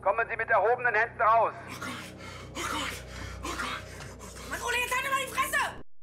Kommen Sie mit erhobenen Händen raus. Oh Gott, oh Gott, oh Gott. Marole, jetzt halt mal die Fresse!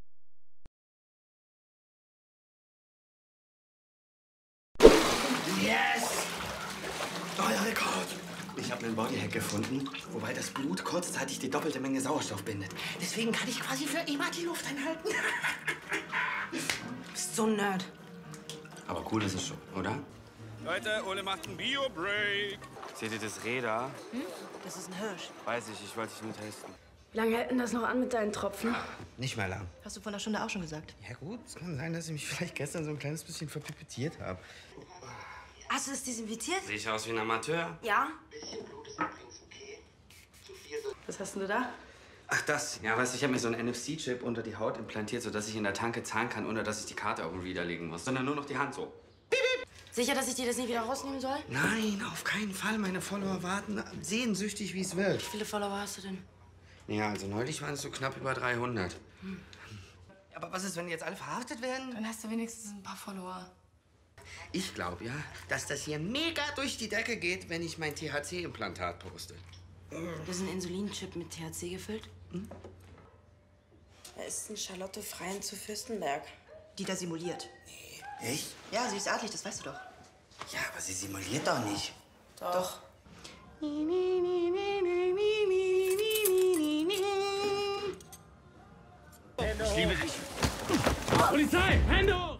Yes! Neuer Rekord! Ich habe einen Bodyhack gefunden, wobei das Blut kurzzeitig die doppelte Menge Sauerstoff bindet. Deswegen kann ich quasi für immer die Luft anhalten. Du bist so ein Nerd. Aber cool ist es schon, oder? Leute, Ole macht einen Bio-Break. Seht ihr das Reh da? Das ist ein Hirsch. Weiß ich wollte dich nur testen. Wie lange hält denn das noch an mit deinen Tropfen? Nicht mehr lang. Hast du vor einer Stunde auch schon gesagt. Ja gut, es kann sein, dass ich mich vielleicht gestern so ein kleines bisschen verpipettiert habe. Hast du es desinfiziert? Sehe ich aus wie ein Amateur? Ja. Was hast denn du da? Ach das, ja weißt du, ich habe mir so einen NFC-Chip unter die Haut implantiert, sodass ich in der Tanke zahlen kann, ohne dass ich die Karte auf den Reader legen muss, sondern nur noch die Hand so. Sicher, dass ich dir das nicht wieder rausnehmen soll? Nein, auf keinen Fall. Meine Follower warten sehnsüchtig, wie es wird. Wie viele Follower hast du denn? Ja, also neulich waren es so knapp über 300. Aber was ist, wenn die jetzt alle verhaftet werden? Dann hast du wenigstens ein paar Follower. Ich glaube ja, dass das hier mega durch die Decke geht, wenn ich mein THC-Implantat poste. Das ist ein Insulinchip mit THC gefüllt. Da ist ein Charlotte Freien zu Fürstenberg. Die da simuliert. Echt? Ja, sie ist artlich, das weißt du doch. Ja, aber sie simuliert doch nicht. Doch. Ich liebe dich. Polizei, Hände hoch!